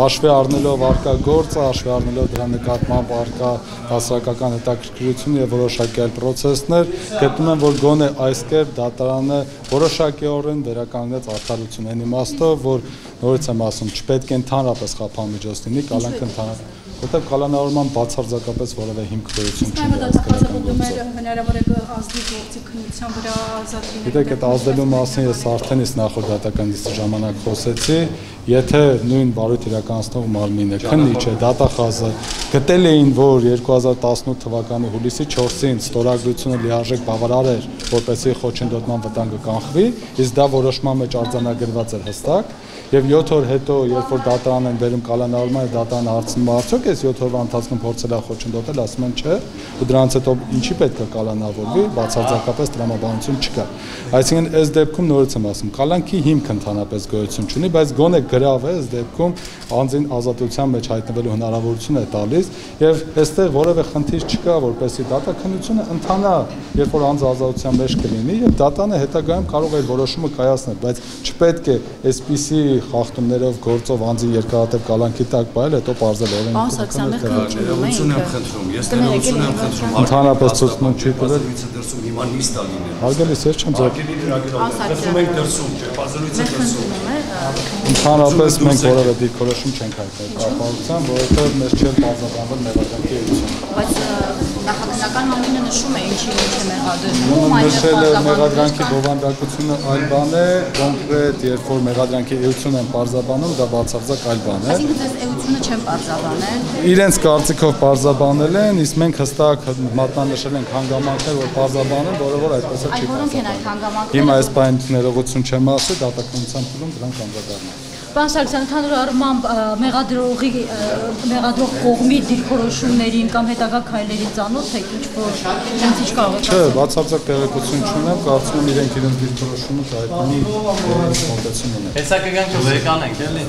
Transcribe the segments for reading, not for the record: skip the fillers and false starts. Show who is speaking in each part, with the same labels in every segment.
Speaker 1: հաշվի առնելով արկա գործը, հաշվի առնելով դրա նկատմամբ արկա հասարակական հետաքրքրություն եւ որոշակի այլ process-ներ, գտնում եմ, որ գոնե այս կերպ դատարանը որոշակիորեն վերականգնեց արդարություն այն իմաստով, որ նորից եմ ասում, չպետք է ընդհանրապես խափամիջոց լինի, կալանքը ընդհանրապես որտեղ կալանավորման բացարձակապես որևէ հիմք գոյություն չունի։
Speaker 2: Հնարավոր է ազդի գործի քննության վրա ազատ լինել։
Speaker 1: Գիտեք, այդ ազդելու մասին ես արդեն իսկ նախորդ դատական դիստի ժամանակ խոսեցի, եթե նույն բարույթ իրականացնող մարմինը քննիչը դատախազը գտել էին, որ 2018 թվականի հուլիսի 4-ին ստորագրությունը լիարժեք բավարար էր, որպեսզի խոչընդոտման վտանգը կանխվի, իսկ դա որոշման մեջ արձանագրված էր հստակ, եւ 7 օր հետո, երբ որ դատարան են վերում կալանավորման, դատարանը հարցնում արդյոք այս 7 օրվա ընթացքում փորձել է խոչընդոտել, ասում են չէ, ու դրանից հետո ինչի պետք է կալանավորվի, բացարձակապես տրամաբանություն չկա։ Այսինքն այս դեպքում նորից եմ ասում, կալանքի հիմք ընդհանրապես գոյություն չունի, բայց գոնե գրավ է այս դեպքում անձին ազատության մեջ հայտնվելու հնարավորություն է տալիս եւ այստեղ որևէ խնդիր չկա, որպեսզի դատաքննությունը ընթանա, երբ որ անձը ազատության մեջ կլինի եւ դատանը հետագայում կարող է որոշումը կայացնել, բայց չպետք է այսպիսի խախտումներով գործով անձին երկարատև կալանքի տակ բայել, հետո բարձել օրենքի։
Speaker 2: Պարոն Սարգսյան,
Speaker 3: եմ խնդրում, ես ներողություն եմ խնդրում,
Speaker 1: ընդհանրապես ցուցնում չի տվել։
Speaker 3: Դրսում հիմա նիստ ա լինել։
Speaker 1: Հարգելիս, ես չեմ ձեր։
Speaker 3: Դրսում ենք դրսում, չէ, բազալույցը դրսում։
Speaker 1: Ընդհանրապես մենք որևէ դիրքորոշում չենք հայտնել կապակցությամբ, որովհետև մեզ չէր բացատրվել մեղադրանքի էությունը։
Speaker 2: Բայց նախաքննական մարմինը նշում է ինչի մեջ է մեղադրվում,
Speaker 1: նշել է մեղադրանքի բովանդակությունը այլ բան է, կոնկրետ երբ որ մեղադրանքի էությունը են պարզաբանում, դա բացարձակ այլ բան է։
Speaker 2: Այսինքն դες էությունը չեն պարզաբանել։
Speaker 1: Իրենց կարծիքով պարզաբանել են, իսկ մենք հստակ մատնանշել ենք հանգամանքներ, որ պարզաբանեն, որը որ այդպես չի։
Speaker 2: Որոնք են այդ հանգամանքները։
Speaker 1: Հիմա այս բան ներողություն չեմ ասի, դատականության փուլում դրանք անդրադառնան։
Speaker 2: Պարոն Սարգսյան, ընդհանուր առմամբ մեղադրող կողմի դիրքորոշումներին կամ հետագա քայլերի ծանոթ եք, ինչ-որ հենց ինչ կարող եք
Speaker 1: ասել։ Չէ, բացարձակ տեղեկություն չունեմ, կարծում եմ իրենք իրենց դիրքորոշումը հայտնի մոտեցում ունեն։
Speaker 4: Հեսա կգանք վերկանենք, էլի։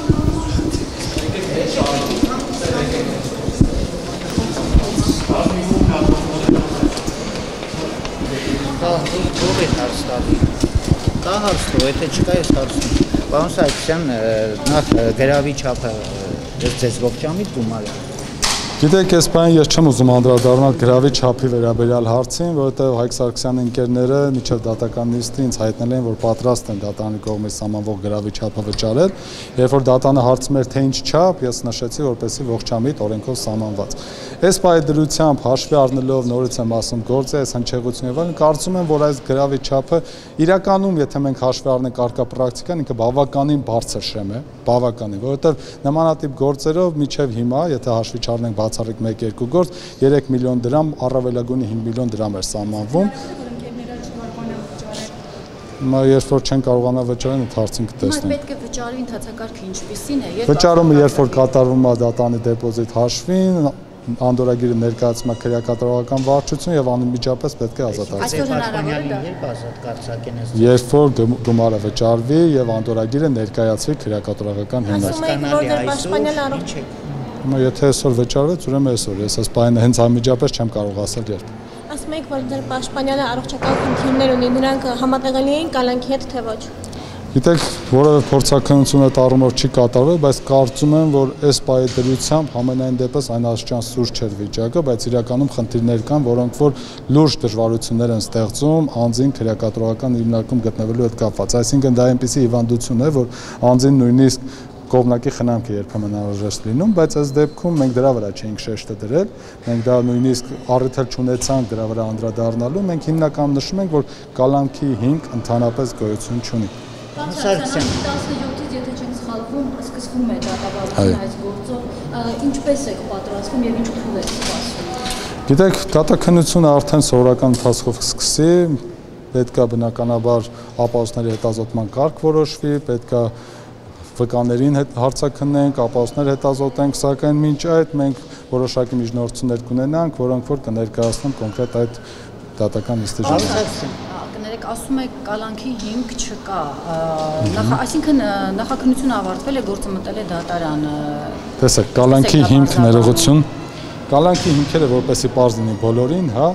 Speaker 5: Կա հարցնու, եթե չկա ես հարցնում։ Պարոն Սարգսյան, նախ գրավի չափը ձեզ ողջամիտ գումար է։
Speaker 1: Գիտեք, այս բանը ես չեմ ուզում անդրադառնալ գրավի չափի վերաբերյալ հարցին, որովհետև Հայկ Սարգսյանի ընկերները միջև դատական նիստի ինձ հայտնել են, որ պատրաստ են դատարանի կողմից սահմանվող գրավի չափը վճարել, երբ որ դատանը հարցում էր թե ինչ չափ, ես նշեցի, որպեսզի ողջամիտ օրենքով սահմանված։ Այս պայդրությամբ հաշվի առնելով նորից եմ ասում գործի այս հնչեղությունը եւ այլն, կարծում եմ, որ այս գրավի չափը իրականում, եթե մենք հաշվի առնենք արկա պրակտիկան, ինքը բավականին բարձր շեմ է, բավականին, որովհետև նմանատիպ գործերով միջև հիմա, եթե հաշվի չառնենք բացառիկ 1-2 գործ, 3 միլիոն դրամ, առավելագույնի 5 միլիոն դրամ էր սահմանվում։ Երբ որ չեն կարողանա վճարել, այդ հարցին կտեսնենք։
Speaker 2: Պետք է վճարի ընթացակարգը ինչպիսին է։
Speaker 1: Վճարումը երբ որ կատարվում է դատանի դեպոզիտ հաշվին, անդորագիրը ներկայացում է քրեակատարողական վարչություն եւ անմիջապես պետք է ազատագրվի։ Երբ որ գումարը վճարվի եւ անդորագիրը ներկայացվի քրեակատարողական հիմնադրամին։ Եթե այսօր վճարվեց, ուրեմն այսօր, ես այս բանը հենց անմիջապես չեմ կարող ասել երբ։
Speaker 6: Ասում եք, որ դեռ պաշտպանյանը առողջական խնդիրներ ունի, նրանք համատեղելի են կալանքի հետ թե ոչ։
Speaker 1: Գիտեք, որևէ փորձաքննություն այդ առումով չի կատարվել, բայց կարծում եմ, որ այս պայդրությամբ համենայն դեպս այն աստիճան սուրճ չէր վիճակը, բայց իրականում խնդիրներ կան, որոնք որ լուրջ դժվարություններ են ստեղծում անձին քրեակատարողական հիմնարկում գտնվելու հետ կապված։ Այսինքն դա այնպիսի հիվանդություն է, որ անձին նույնիսկ կողմնակի խնամք է երբեմն անհրաժեշտ լինում, բայց այս դեպքում մենք դրա վրա չէինք շեշտը դրել, մենք դա նույնիսկ առիթ չունեցանք դրա վրա անդրադառնալու, մենք հիմնականում նշում ենք, որ կալանքի հիմք ընդհանրապես գոյություն չունի։
Speaker 2: Սարգսյան 17-ից եթե չեմ սխալվում, սկսվում է դատավարությունը այս գործով, ինչպես եք պատրաստվում եւ ինչ փուլ եք սպասում։
Speaker 1: Գիտեք, դատաքննությունը արդեն սովորական ընթացքով կսկսի, պետք է բնականաբար ապահովությունների հետազոտման կարգ որոշվի, պետք է վկաներին հարցաքննենք, ապահովություններ հետազոտենք, սակայն մինչ այդ մենք որոշակի միջնորդություններ կունենանք, որոնք որ կներկայացնեն կոնկրետ այդ դատական նիստի ժամանակ։
Speaker 2: Կներեք, ասում եք կալանքի հիմք չկա, այսինքն նախաքննությունը ավարտվել է, գործը մտել է դատարան։
Speaker 1: Տեսեք, կալանքի հիմք ներողություն, կալանքի հիմքերը որպեսզի պարզ լինի բոլորին, հա,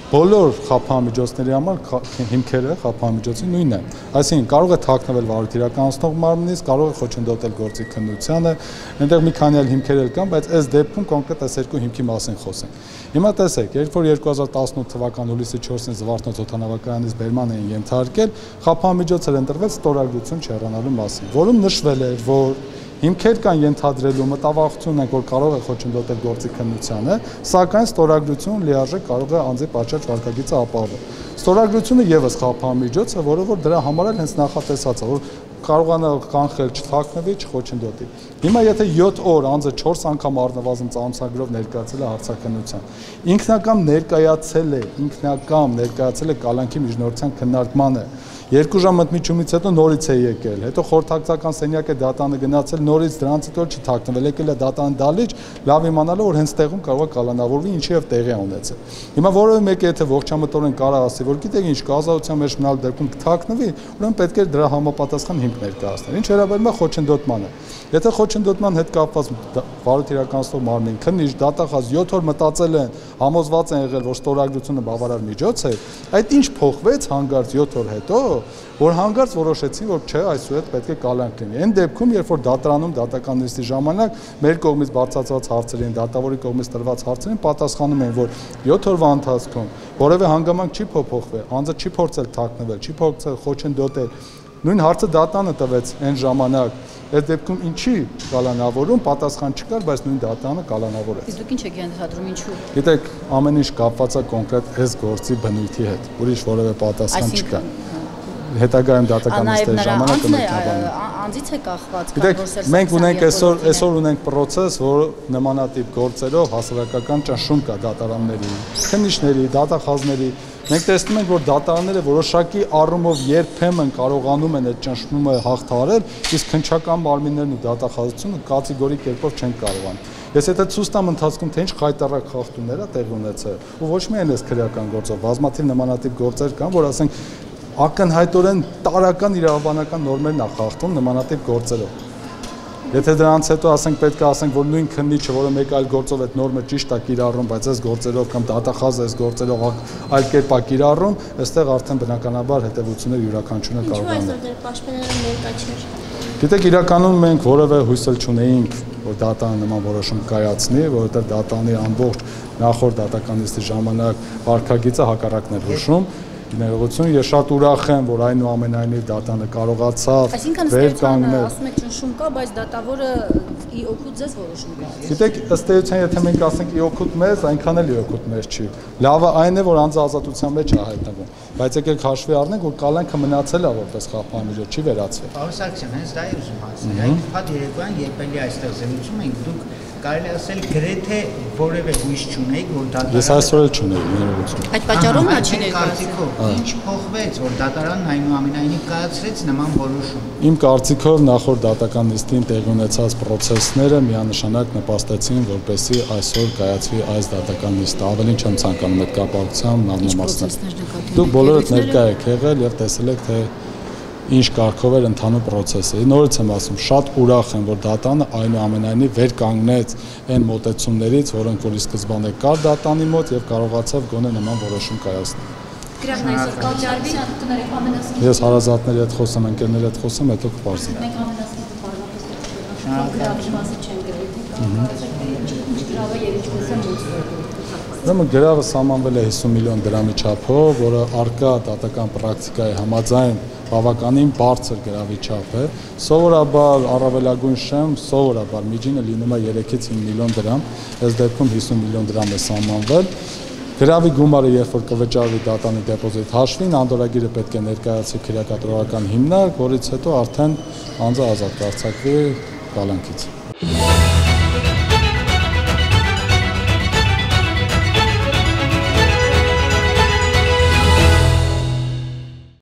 Speaker 1: բոլոր խափամիջոցների համար հիմքերը խափամիջոցի նույնն է։ Այսինքն կարող է թաքնվել վարույթ իրականացնող մարմնից, կարող է խոչընդոտել գործի քննությանը, այնտեղ մի քանի այլ հիմքեր էլ կան, բայց այս դեպքում կոնկրետ այս երկու հիմքի մասին խոսենք։ Հիմա տեսեք, երբ որ 2018 թվական հուլիսի 4-ին Զվարթնոց օդանավակայանից բերման էին ենթարկել, խափամիջոց էր ընտրվել ստորագրություն չհեռանալու մասին, որում նշվել էր, որ հիմքեր կան ենթադրելու մտավախություն են, որ կարող է խոչընդոտել գործի քննությանը, սակայն ստորագրություն լիարժեք կարող է անձի պատշաճ վարքագիծը ապահովել։ Ստորագրությունը եւս խափամիջոց է, որը որ դրա համար էլ հենց նախատեսած է, որ կարողանա կանխել չթաքնվի, չխոչընդոտի։ Հիմա եթե 7 օր անձը 4 անգամ առնվազն ծանոթագրով ներկայացել է հարցաքննության, ինքնակամ ներկայացել է կալանքի միջնորդության քննարկմանը, 2 ժամ ընդմիջումից հետո նորից է եկել, հետո խորհրդակցական սենյակ է դատանը գնացել, նորից դրանից հետո չթաքնվել, եկել է դատան դալիճ, լավ իմանալով որ հենց տեղում կարող է կալանավորվի, ինչի եւ տեղի ունեցել։ Հիմա որևէ մեկը եթե ողջամտորեն կարող ասի, որ գիտեք ինչ, կազատության մեջ մնալ դեպքում կթաքնվի, ուրեմն պետք է դրա համապատասխան հիմք ներկայացնել։ Ինչ վերաբերում է խոչընդոտմանը։ Եթե խոչընդոտման հետ կապված վարույթ իրականացնող մարմին քննիչ դատախազ 7 օր մտածել են, համոզված են եղել, որ ստորագրությունը բավարար միջոց է, այդ ինչ փոխվեց հանգարց 7 օր հետո, որ հանգարց որոշեցին, որ չէ, այսուհետ պետք է կալանք լինի։ Այն դեպքում, երբ որ դատարանում դատական նիստի ժամանակ մեր կողմից բարձրացված հարցերին, դատավորի կողմից տրված հարցերին պատասխանում են, որ 7 օրվա ընթացքում որևէ հանգամանք չի փոփոխվել, անձը չի փորձել թաքնվել, չի փորձել խոչընդոտել։ Նույն հարցը դատանը տվեց այն ժամանակ, այդ դեպքում ինչի կալանավորում պատասխան չկար, բայց նույն դատանը կալանավորեց։
Speaker 2: Իսկ դուք ինչ եք ենթադրում, ինչու։
Speaker 1: Գիտեք, ամեն ինչ կապված է կոնկրետ այս գործի բնույթի հետ, ուրիշ որևէ պատասխան չկա։ Հետագայում դատական նիստերի ժամանակ
Speaker 2: անձից է կախված,
Speaker 1: գիտեք, մենք ունենք այսօր ունենք process, որ նմանատիպ գործերով հասարակական ճնշում կա դատարանների, քննիչների, դատախազների։ Մենք տեսնում ենք, որ դատարանները որոշակի առումով երբեմն կարողանում են այդ ճնշումը հաղթահարել, իսկ քննչական մարմիններն ու դատախազությունը կատեգորիկ կերպով չեն կարողանում։ Ես եթե ցույց տամ ընթացքում թե ինչ խայտառակ խախտումներ է տեղի ունեցել, ու ոչ միայն այս քրեական գործով, բազմաթիվ նմանատիպ գործեր կան, որ ասենք ակնհայտորեն տարական իրավաբանական նորմերն է խախտում նմանատիպ գործերով։ Եթե դրանից հետո ասենք պետք է ասենք, որ նույն քննիչը, որը մեկ այլ գործով այդ նորմը ճիշտ է կիրառում, բայց այս գործերով կամ դատախազը այս գործերով այլ կերպ է կիրառում, այստեղ արդեն բնականաբար հետևությունները յուրաքանչյուրը կարող են։
Speaker 6: Ինչու այսօր պաշտպանները ներկա չէր։
Speaker 1: Գիտեք, իրականում մենք որևէ հույս չունեինք, որ դատանը նման որոշում կայացնի, որովհետև դատանի ամբողջ նախորդ դատական նիստի ժամանակ վարքագիծը հակառակն էր հուշում։ Ներողություն, ես շատ ուրախ եմ, որ այնուամենայնիվ դատանը կարողացավ վեր կանգնել։
Speaker 2: Ասում եք ճնշում կա, բայց դատավորը ի օգուտ ձեզ որոշում կա։
Speaker 1: Գիտեք, ըստ էության, եթե մենք ասենք ի օգուտ մեզ, այնքան էլ ի օգուտ մեզ չի։ Լավը այն է, որ անձը ազատության մեջ է հայտնվում, բայց եկեք հաշվի առնենք, որ կալանքը մնացել է որպես խափամիջոց, չի վերացվել։
Speaker 5: Պարոն Սարգսյան, հենց դա է ուզում ասել։ Այդ փակ երեկոյան երբ էլի այստեղ զրուցում ենք, դուք կարելի ասել գրեթե որևէ հույս չունեիք, որ դատարանը
Speaker 1: Ես այսօր էլ չունեի, ներողություն։
Speaker 2: Այդ պատճառով նա չի ներկայացել։
Speaker 5: Ինչ փոխվեց, որ դատարանն այնուամենայնիվ կայացրեց նման որոշում։
Speaker 1: Իմ կարծիքով նախորդ դատական նիստին տեղի ունեցած process-ները միանշանակ նպաստեցին, որպեսզի այսօր կայացվի այս դատական նիստը։ Ավելին չեմ ցանկանում այդ կապակցությամբ մանրամասնել։ Դուք բոլորդ ներկա եք եղել եւ տեսել եք, թե ինչ կարգով էր ընթանում process-ը։ Նորից եմ ասում, շատ ուրախ եմ, որ դատանը այնուամենայնիվ վեր կանգնեց այն մոտեցումներից, որոնք որ ի սկզբանե կար դատանի մոտ եւ կարողացավ գոնե նման որոշում կայացնել։
Speaker 2: Գրավն այսօր կատարվի, կներեք ամենասկիզբը։
Speaker 1: Ես հարազատների հետ խոսեմ, ընկերների հետ խոսեմ, հետո կպարզեմ։
Speaker 2: Մենք ամենասկիզբը պարզապես գրավի մասը չեն գրել, թե գրավը եւ ինչպես է լուծվել։
Speaker 1: Ուրեմն գրավը սահմանվել է 50 միլիոն դրամի չափով, որը արկա դատական պրակտիկայի համաձայն բավականին բարձր գրավի չափ է։ Սովորաբար առավելագույն շեմ, սովորաբար միջինը լինում է 3-ից 5 միլիոն դրամ, այս դեպքում 50 միլիոն դրամ է սահմանվել։ Գրավի գումարը երբ որ կվճարվի դատանի դեպոզիտ հաշվին, անդորրագիրը պետք է ներկայացվի քրեակատարողական հիմնարկ, որից հետո արդեն անձը ազատ կարձակվի կալանքից։